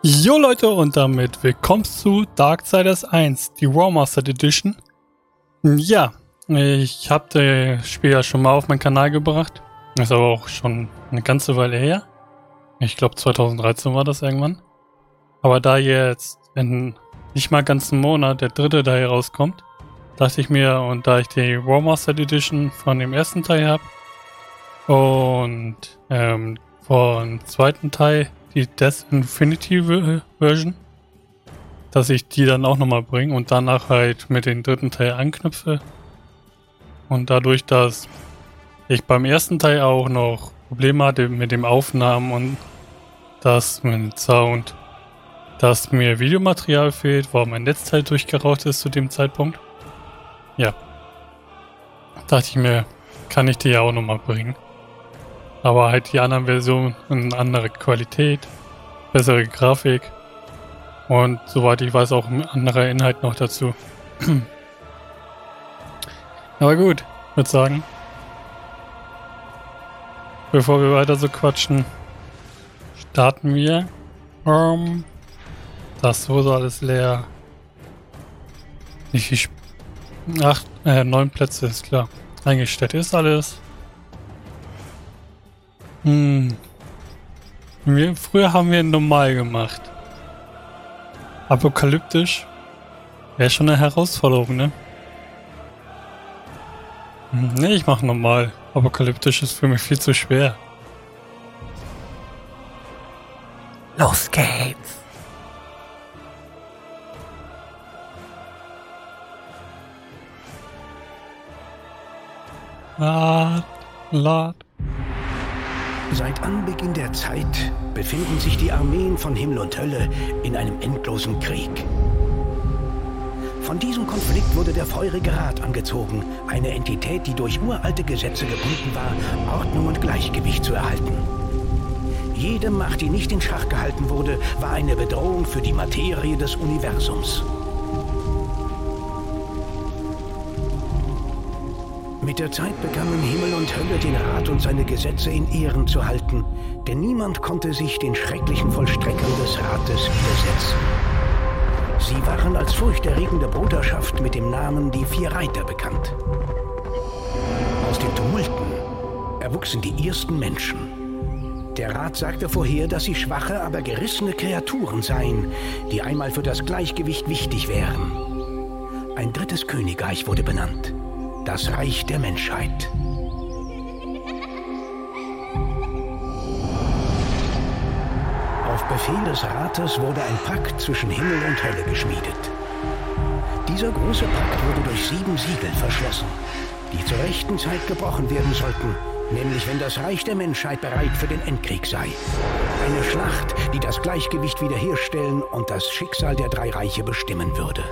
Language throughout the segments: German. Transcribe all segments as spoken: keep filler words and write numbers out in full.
Jo Leute, und damit willkommen zu Darksiders eins, die Rawmastered Edition. Ja, ich habe das Spiel ja schon mal auf meinen Kanal gebracht. Das ist aber auch schon eine ganze Weile her. Ich glaube zweitausenddreizehn war das irgendwann. Aber da jetzt in nicht mal ganzen Monat der dritte Teil rauskommt, dachte ich mir, und da ich die Rawmastered Edition von dem ersten Teil habe und ähm, von zweiten Teil die Death Infinity Version, dass ich die dann auch nochmal bringe und danach halt mit dem dritten Teil anknüpfe. Und dadurch, dass ich beim ersten Teil auch noch Probleme hatte mit dem Aufnahmen und das mit dem Sound, dass mir Videomaterial fehlt, weil mein Netzteil durchgeraucht ist zu dem Zeitpunkt. Ja, dachte ich mir, kann ich die ja auch nochmal bringen. Aber halt die anderen Versionen, eine andere Qualität, bessere Grafik und soweit ich weiß auch ein anderer Inhalt noch dazu. Aber gut, ich würde sagen, bevor wir weiter so quatschen, starten wir. Um, das wurde alles leer. Nicht viel Sp Acht, äh, neun Plätze ist klar. Eingestellt ist alles. Hm. Wir, früher haben wir normal gemacht. Apokalyptisch wäre schon eine Herausforderung, ne? Hm, ne, ich mach normal. Apokalyptisch ist für mich viel zu schwer. Los geht's! Lad, lad. Seit Anbeginn der Zeit befinden sich die Armeen von Himmel und Hölle in einem endlosen Krieg. Von diesem Konflikt wurde der Feurige Rat angezogen, eine Entität, die durch uralte Gesetze gebunden war, Ordnung und Gleichgewicht zu erhalten. Jede Macht, die nicht in Schach gehalten wurde, war eine Bedrohung für die Materie des Universums. Mit der Zeit begannen Himmel und Hölle den Rat und seine Gesetze in Ehren zu halten, denn niemand konnte sich den schrecklichen Vollstreckern des Rates widersetzen. Sie waren als furchterregende Bruderschaft mit dem Namen die Vier Reiter bekannt. Aus den Tumulten erwuchsen die ersten Menschen. Der Rat sagte vorher, dass sie schwache, aber gerissene Kreaturen seien, die einmal für das Gleichgewicht wichtig wären. Ein drittes Königreich wurde benannt. Das Reich der Menschheit. Auf Befehl des Rates wurde ein Pakt zwischen Himmel und Hölle geschmiedet. Dieser große Pakt wurde durch sieben Siegel verschlossen, die zur rechten Zeit gebrochen werden sollten, nämlich wenn das Reich der Menschheit bereit für den Endkrieg sei. Eine Schlacht, die das Gleichgewicht wiederherstellen und das Schicksal der drei Reiche bestimmen würde.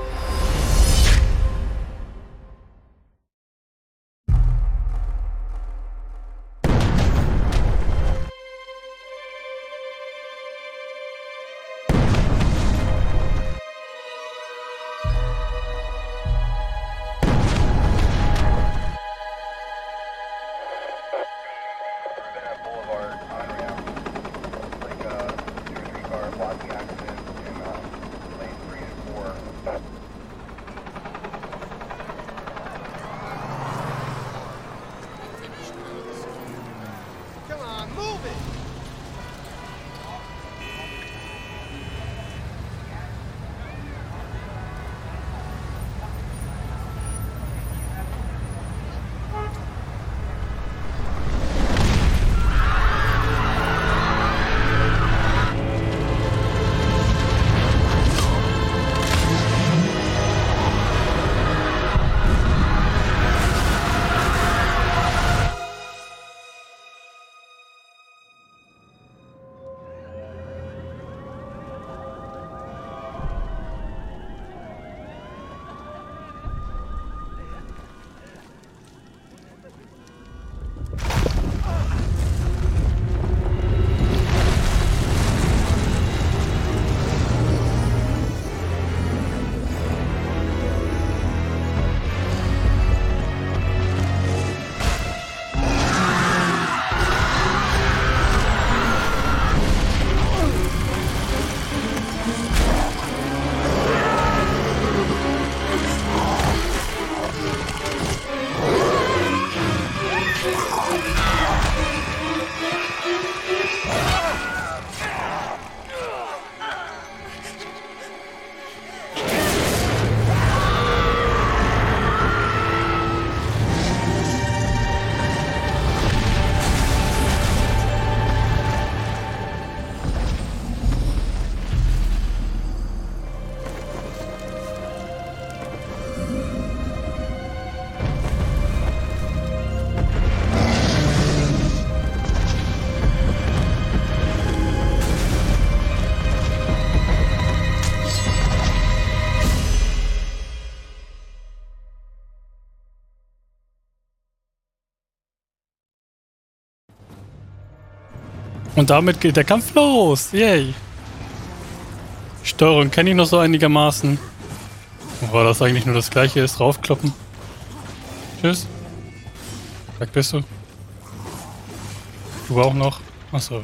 Und damit geht der Kampf los. Yay. Steuerung kenne ich noch so einigermaßen. War das eigentlich nur das gleiche ist, draufkloppen. Tschüss. Weg bist du. Du auch noch. Achso.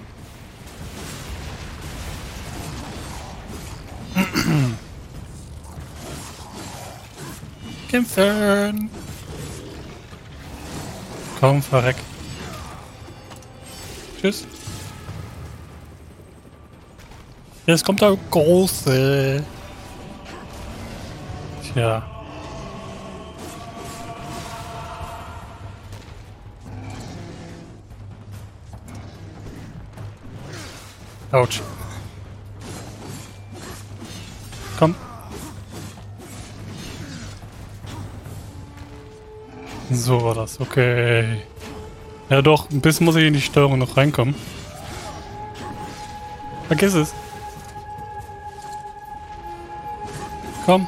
Kämpfen. Komm, verreck. Tschüss. Jetzt kommt der Große. Tja. Autsch. Komm. So war das, okay. Ja doch, ein bisschen muss ich in die Steuerung noch reinkommen. Vergiss es. Komm.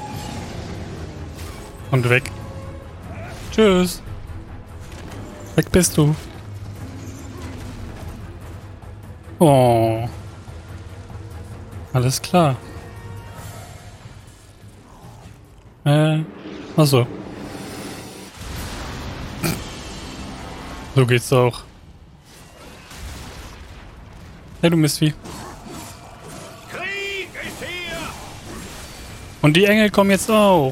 Und weg. Tschüss. Weg bist du. Oh. Alles klar. Äh, achso. So geht's auch. Hey, du Mistvieh. Krieg ist hier! Und die Engel kommen jetzt auch.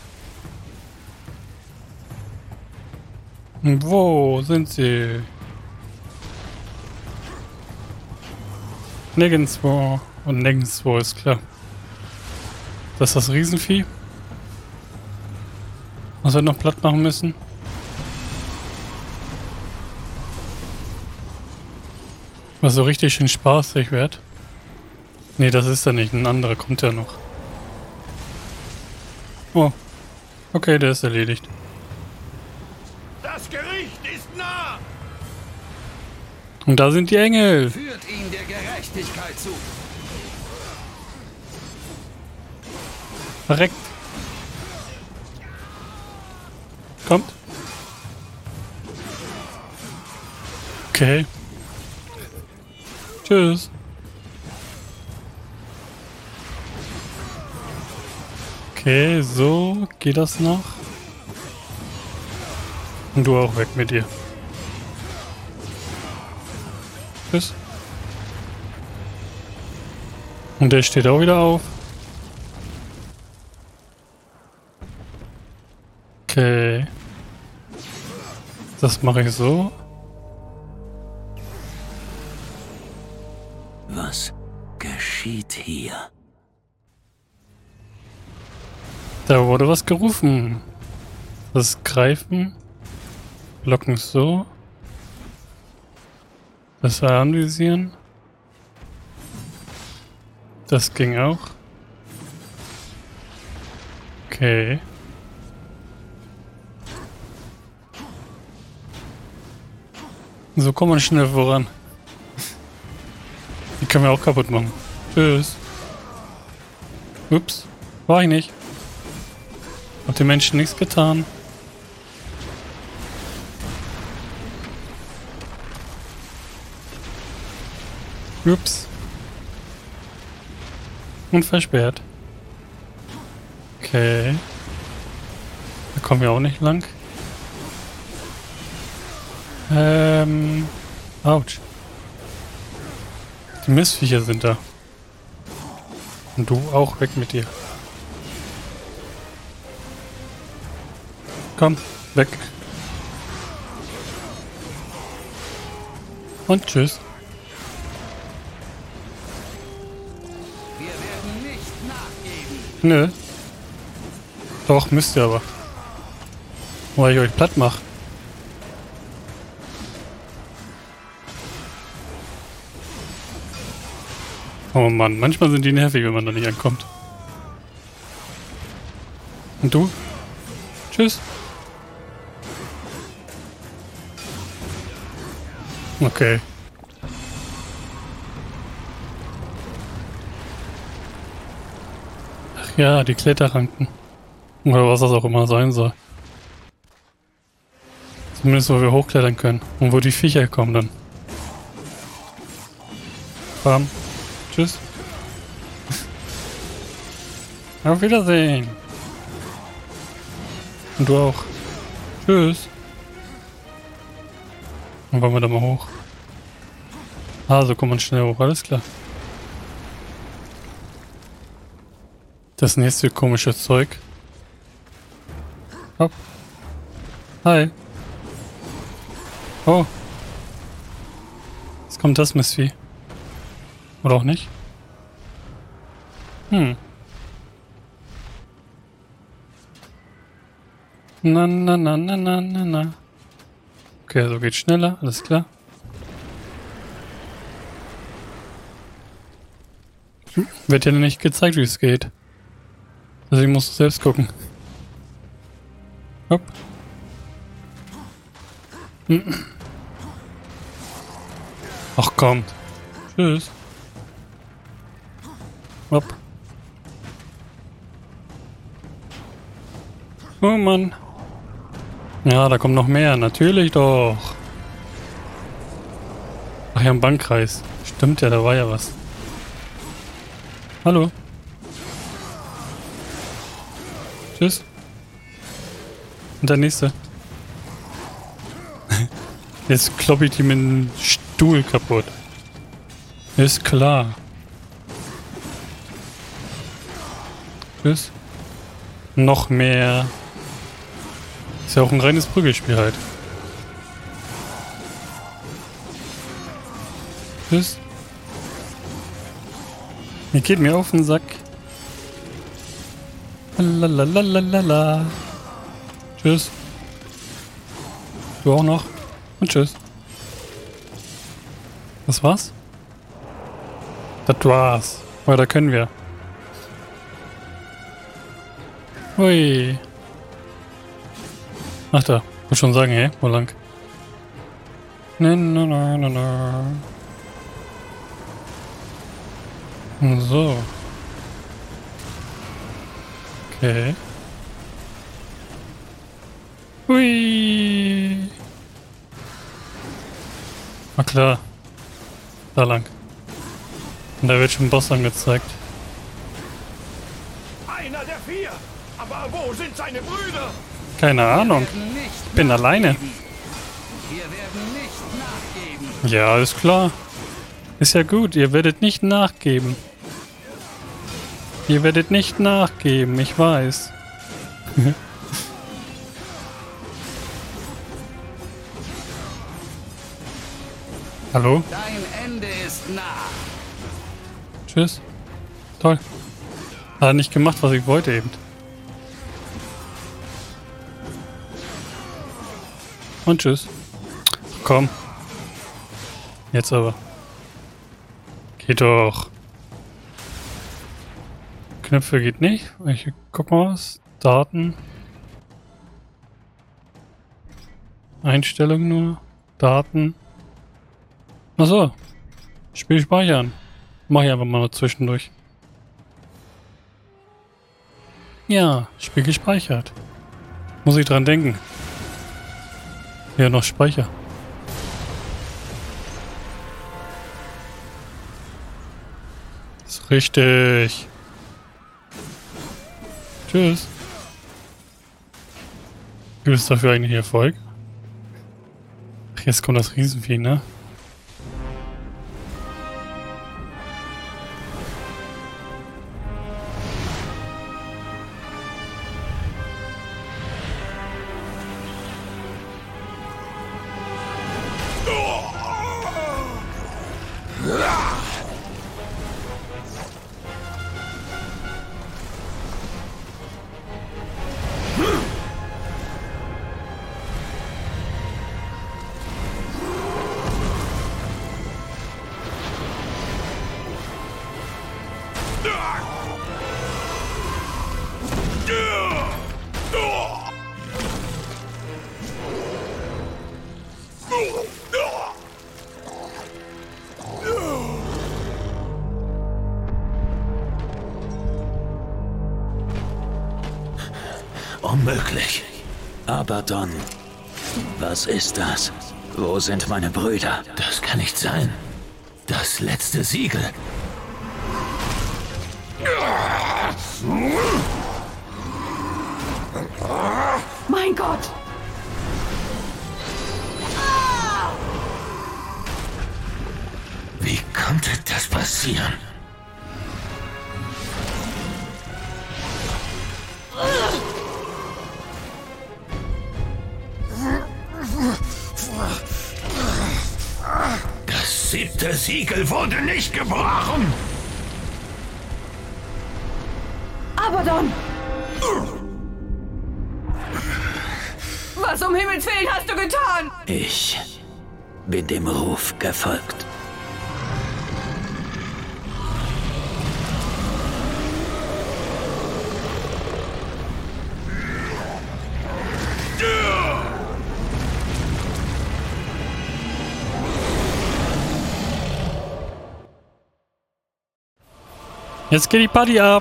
Und wo sind sie? Nirgendwo. Und nirgendwo ist klar. Das ist das Riesenvieh. Was wir noch platt machen müssen. Was so richtig schön spaßig wird. Nee, das ist er nicht. Ein anderer kommt ja noch. Oh. Okay, der ist erledigt. Das Gericht ist nah! Und da sind die Engel. Führt ihn der Gerechtigkeit zu. Verreckt. Kommt. Okay. Tschüss. Okay, so geht das noch. Und du auch weg mit dir. Tschüss. Und der steht auch wieder auf. Okay. Das mache ich so. Was geschieht hier? Da wurde was gerufen. Das Greifen. Blocken so. Das war anvisieren. Das ging auch. Okay. So kommt man schnell voran. Die können wir auch kaputt machen. Tschüss. Ups. War ich nicht. Hat den Menschen nichts getan. Ups. Und versperrt. Okay. Da kommen wir auch nicht lang. Ähm. Autsch. Die Mistviecher sind da. Und du auch weg mit dir. Komm, weg. Und tschüss. Wir werden nicht nachgeben. Nö. Doch, müsst ihr aber. Weil ich euch platt mache. Oh Mann, manchmal sind die nervig, wenn man da nicht ankommt. Und du? Tschüss. Okay. Ach ja, die Kletterranken. Oder was das auch immer sein soll. Zumindest, wo wir hochklettern können. Und wo die Viecher kommen dann. Bam. Tschüss. Auf Wiedersehen. Und du auch. Tschüss. Dann wollen wir da mal hoch. Ah, so kommt man schnell hoch. Alles klar. Das nächste komische Zeug. Hopp. Hi. Oh. Jetzt kommt das Mistvieh. Oder auch nicht? Hm. Na, na, na, na, na, na, na. Okay, so geht's schneller. Alles klar. Hm, wird ja nicht gezeigt, wie es geht. Also ich muss selbst gucken. Hopp. Hm. Ach kommt. Tschüss. Hopp. Oh Mann. Ja, da kommt noch mehr. Natürlich doch. Ach ja, ein Bankkreis. Stimmt ja, da war ja was. Hallo. Tschüss. Und der nächste. Jetzt kloppe ich die mit dem Stuhl kaputt. Ist klar. Tschüss. Noch mehr. Ist ja auch ein reines Prügelspiel halt. Tschüss. Ihr geht mir auf den Sack. Lalalala. Tschüss. Du auch noch. Und tschüss. Das war's? Das war's. Weiter können wir. Hui. Ach da. Muss schon sagen, hey, wo lang? Na, na, na, na, na. So. Okay. Hui. Na klar. Da lang. Und da wird schon ein Boss angezeigt. Einer der vier! Aber wo sind seine Brüder? Keine Ahnung. Ich bin alleine. Wir werden nicht nachgeben. Ja, alles klar. Ist ja gut, ihr werdet nicht nachgeben. Ihr werdet nicht nachgeben, ich weiß. Hallo? Dein Ende ist nah. Tschüss. Toll. Hat er nicht gemacht, was ich wollte eben. Und tschüss. Komm. Jetzt aber. Geht doch. Knöpfe geht nicht. Ich guck mal was. Daten. Einstellungen nur. Daten. Achso. Spiel speichern. Mach ich einfach mal noch zwischendurch. Ja, Spiel gespeichert. Muss ich dran denken. Ja, noch Speicher. Ist richtig. Tschüss. Gibt es dafür eigentlich Erfolg? Ach, jetzt kommt das Riesenvieh, ne? Unmöglich. Abaddon. Was ist das? Wo sind meine Brüder? Das kann nicht sein. Das letzte Siegel. Mein Gott! Wie konnte das passieren? Das siebte Siegel wurde nicht gebrochen. Abaddon! Was um Himmels Willen hast du getan? Ich bin dem Ruf gefolgt. Jetzt geht die Party ab.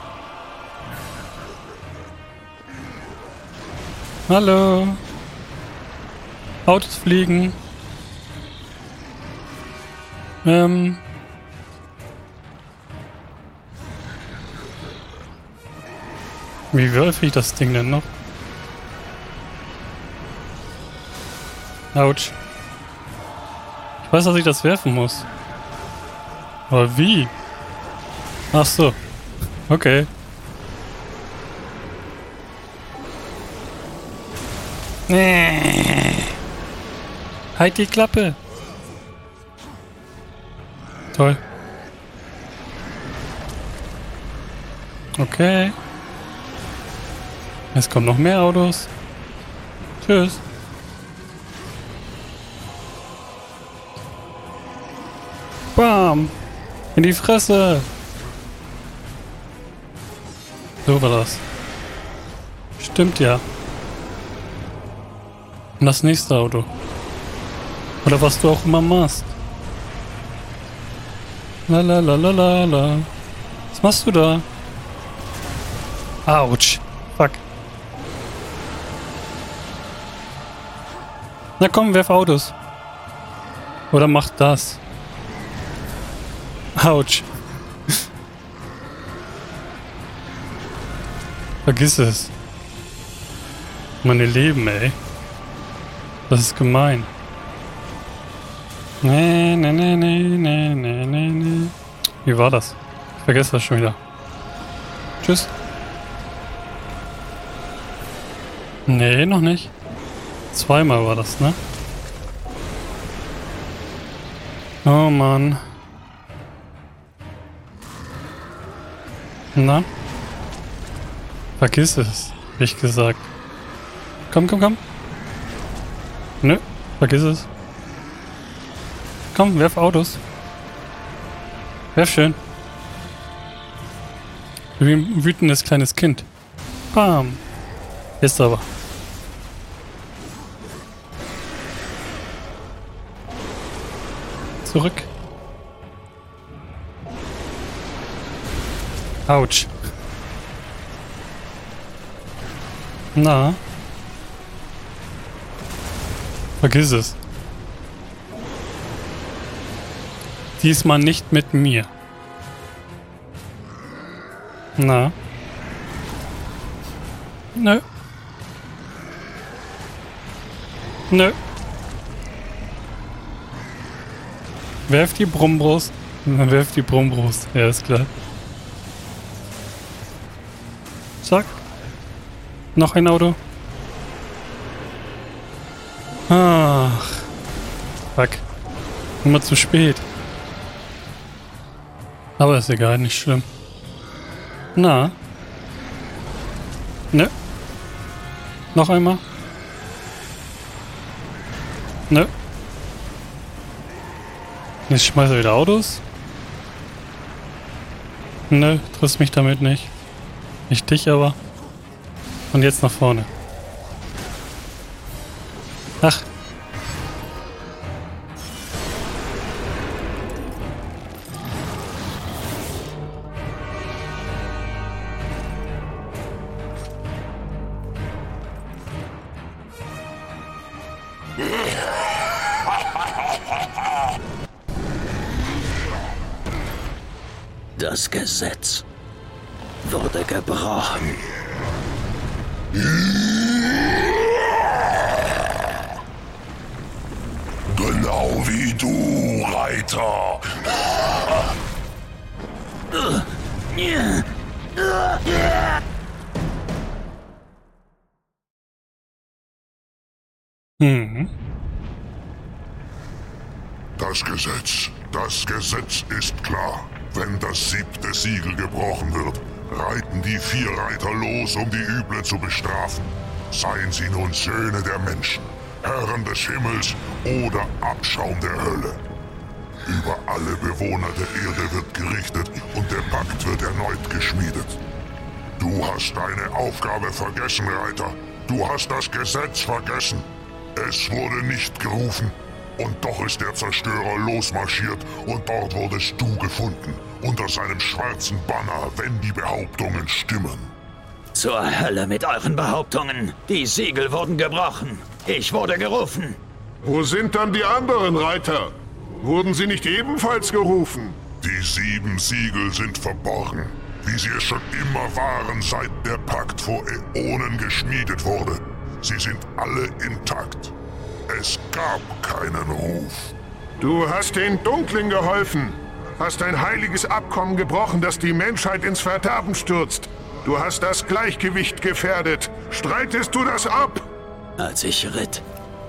Hallo. Autos fliegen. Ähm. Wie werfe ich das Ding denn noch? Autsch. Ich weiß, dass ich das werfen muss. Aber wie? Ach so. Okay. Nee. Halt die Klappe. Toll. Okay. Es kommen noch mehr Autos. Tschüss. Bam. In die Fresse. So war das. Stimmt ja. Und das nächste Auto. Oder was du auch immer machst. La la la la la la. Was machst du da? Autsch. Fuck. Na komm, werf Autos. Oder mach das. Autsch. Vergiss es. Meine Leben, ey. Das ist gemein. Nee, nee, nee, nee, nee, nee, nee, nee. Wie war das? Ich vergesse das schon wieder. Tschüss. Nee, noch nicht. Zweimal war das, ne? Oh Mann. Na? Vergiss es, hab ich gesagt. Komm, komm, komm. Nö, vergiss es. Komm, werf Autos. Werf schön. Wie ein wütendes kleines Kind. Bam. Ist aber. Zurück. Autsch. Na? Vergiss es. Diesmal nicht mit mir. Na? Nö. Nö. Werf die Brummbrust. Werf die Brummbrust. Ja, ist klar. Zack. Noch ein Auto. Ach. Fuck. Immer zu spät. Aber ist egal, nicht schlimm. Na? Ne? Noch einmal? Ne? Jetzt schmeiße ich wieder Autos. Ne, triffst mich damit nicht. Ich dich aber. Und jetzt nach vorne. Ach. Das Gesetz wurde gebrochen. Genau wie du, Reiter. Mhm. Das Gesetz, das Gesetz ist klar. Wenn das siebte Siegel gebrochen wird, reiten die vier Reiter los, um die Üble zu bestrafen. Seien sie nun Söhne der Menschen, Herren des Himmels oder Abschaum der Hölle. Über alle Bewohner der Erde wird gerichtet und der Pakt wird erneut geschmiedet. Du hast deine Aufgabe vergessen, Reiter. Du hast das Gesetz vergessen. Es wurde nicht gerufen. Und doch ist der Zerstörer losmarschiert und dort wurdest du gefunden. Unter seinem schwarzen Banner, wenn die Behauptungen stimmen. Zur Hölle mit euren Behauptungen. Die Siegel wurden gebrochen. Ich wurde gerufen. Wo sind dann die anderen Reiter? Wurden sie nicht ebenfalls gerufen? Die sieben Siegel sind verborgen, wie sie es schon immer waren, seit der Pakt vor Äonen geschmiedet wurde. Sie sind alle intakt. Es gab keinen Ruf. Du hast den Dunklen geholfen, hast ein heiliges Abkommen gebrochen, das die Menschheit ins Verderben stürzt. Du hast das Gleichgewicht gefährdet. Streitest du das ab? Als ich ritt,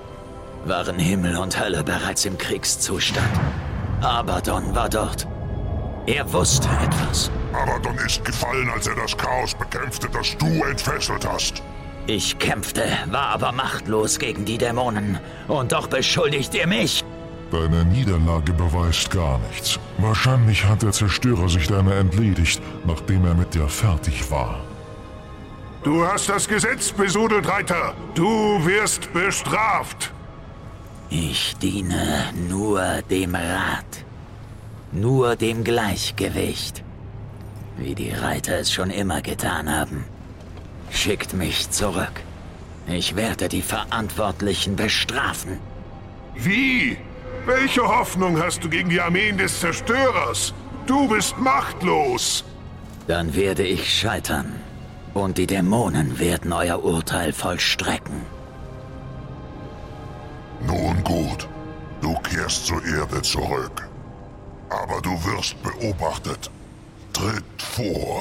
waren Himmel und Hölle bereits im Kriegszustand. Abaddon war dort. Er wusste etwas. Abaddon ist gefallen, als er das Chaos bekämpfte, das du entfesselt hast. Ich kämpfte, war aber machtlos gegen die Dämonen. Und doch beschuldigt ihr mich. Deine Niederlage beweist gar nichts. Wahrscheinlich hat der Zerstörer sich deiner entledigt, nachdem er mit dir fertig war. Du hast das Gesetz besudelt, Reiter. Du wirst bestraft. Ich diene nur dem Rat. Nur dem Gleichgewicht. Wie die Reiter es schon immer getan haben. Schickt mich zurück. Ich werde die Verantwortlichen bestrafen. Wie? Welche Hoffnung hast du gegen die Armeen des Zerstörers? Du bist machtlos. Dann werde ich scheitern. Und die Dämonen werden euer Urteil vollstrecken. Nun gut, du kehrst zur Erde zurück. Aber du wirst beobachtet. Tritt vor.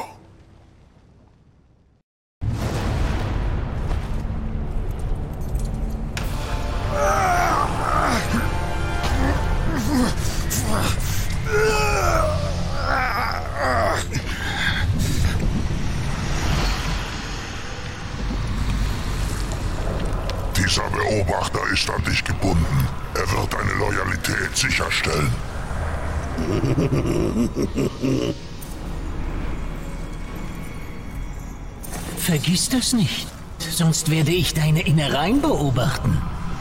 Dieser Beobachter ist an dich gebunden. Er wird deine Loyalität sicherstellen. Vergiss das nicht, sonst werde ich deine Innereien beobachten.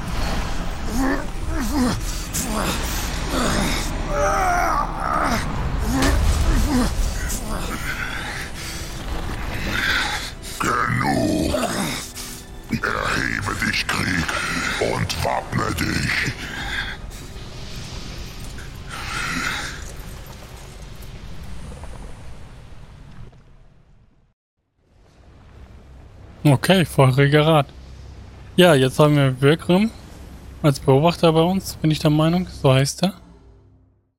Genug. Erhebe dich, Krieg, und wappne dich. Okay, vorheriger Rat. Ja, jetzt haben wir Virkrim als Beobachter bei uns, bin ich der Meinung. So heißt er.